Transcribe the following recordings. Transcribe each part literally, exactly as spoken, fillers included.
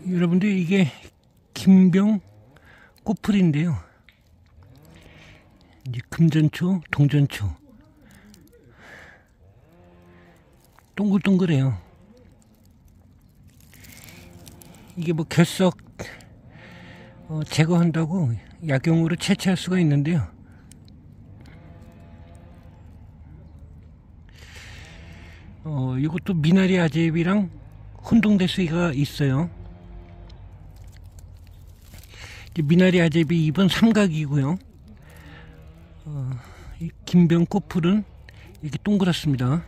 여러분들 이게 김병 꽃풀인데요. 이제 금전초, 동전초. 동글동글해요. 이게 뭐 결석 어, 제거한다고 약용으로 채취할 수가 있는데요. 어, 이것도 미나리 아제비랑 혼동될 수가 있어요. 미나리 아제비 잎은 삼각이고요. 어, 이 김병 꽃풀은 이렇게 동그랗습니다.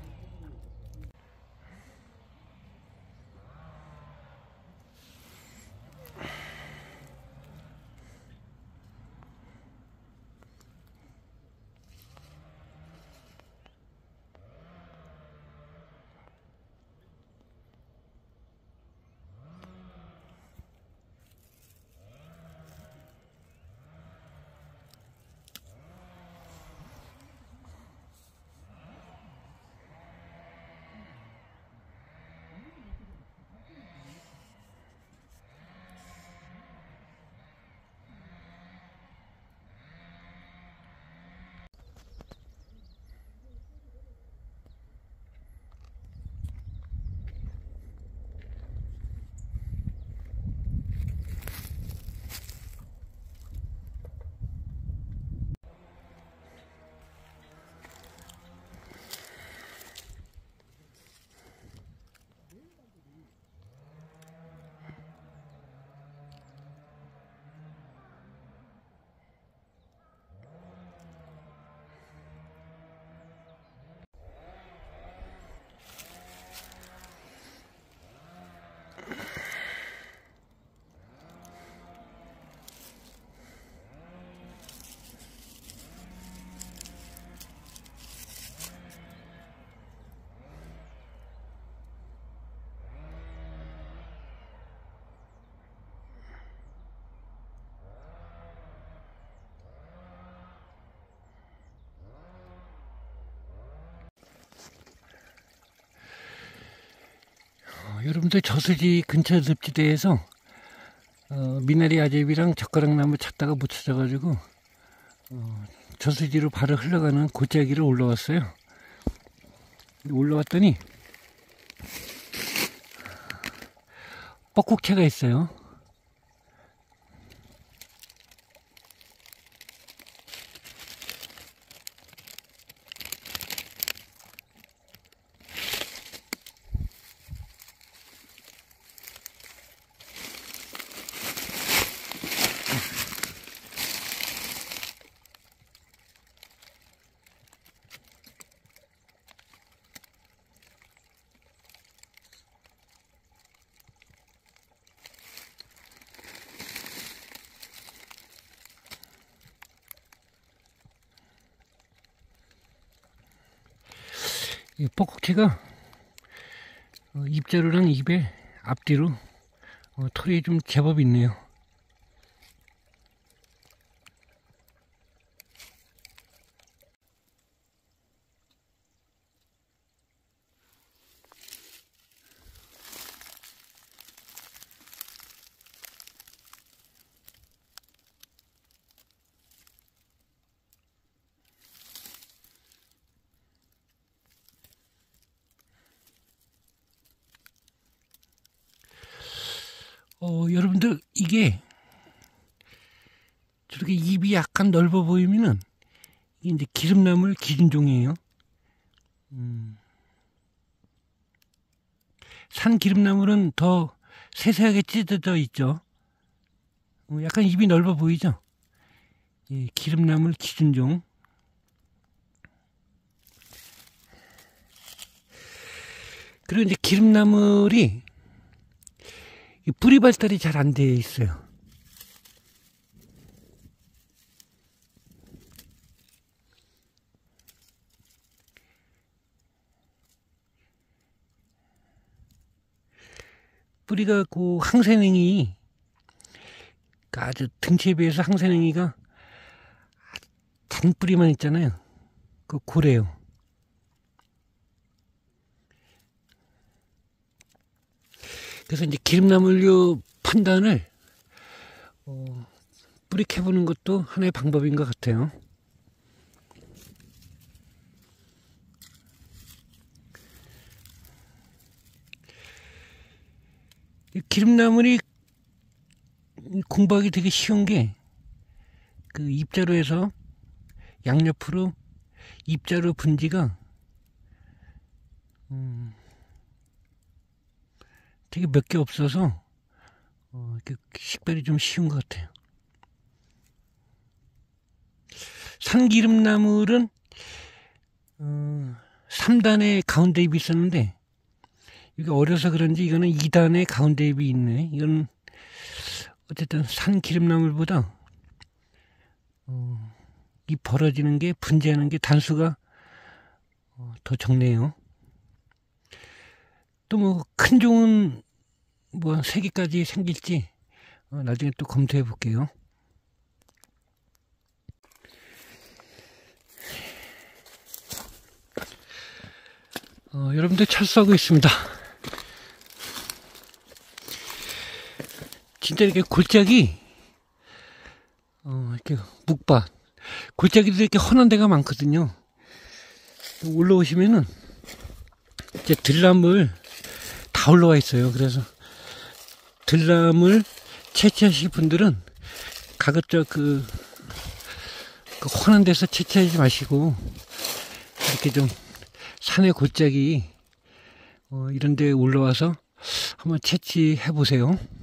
여러분들 저수지 근처 늪지대에서 어, 미나리 아제비랑 젓가락나무 찾다가 못 찾아가지고 어, 저수지로 바로 흘러가는 골짜기를 올라왔어요. 올라왔더니 뻐꾹채가 있어요. 이 뻐꾹채가 어, 입자루랑 입에 앞뒤로 어, 털이 좀 제법 있네요. 어, 여러분들 이게 저렇게 입이 약간 넓어 보이면은 이게 이제 기름나물 기준종이에요. 음. 산 기름나물은 더 세세하게 찢어져 있죠. 어, 약간 입이 넓어 보이죠. 예, 기름나물 기준종. 그리고 이제 기름나물이 뿌리 발달이 잘 안 돼 있어요. 뿌리가 그 항생이 아주 등치에 비해서 항생이가 잔뿌리만 있잖아요. 그 고래요. 그래서 이제 기름나물류 판단을 어, 뿌리 캐보는 것도 하나의 방법인 것 같아요. 이 기름나물이 공부하기 되게 쉬운 게, 그 입자루에서 양옆으로 입자루 분지가 음, 되게 몇 개 없어서 어, 식별이 좀 쉬운 것 같아요. 산기름나물은 어, 삼 단의 가운데 잎이 있었는데, 이게 어려서 그런지 이거는 이 단의 가운데 잎이 있네. 이건 어쨌든 산기름나물보다 어, 이 벌어지는 게, 분재하는 게 단수가 어, 더 적네요. 또 뭐 큰 종은 뭐 세 개까지 생길지 어, 나중에 또 검토해 볼게요. 어, 여러분들 철수하고 있습니다. 진짜 이렇게 골짜기, 어, 이렇게 묵밭, 골짜기도 이렇게 헌한 데가 많거든요. 올라오시면은 이제 들나물 다 올라와 있어요. 그래서 들나물 채취하실 분들은 가급적 그, 그 헌한 데서 채취하지 마시고, 이렇게 좀 산의 골짜기 어, 이런 데 올라와서 한번 채취해 보세요.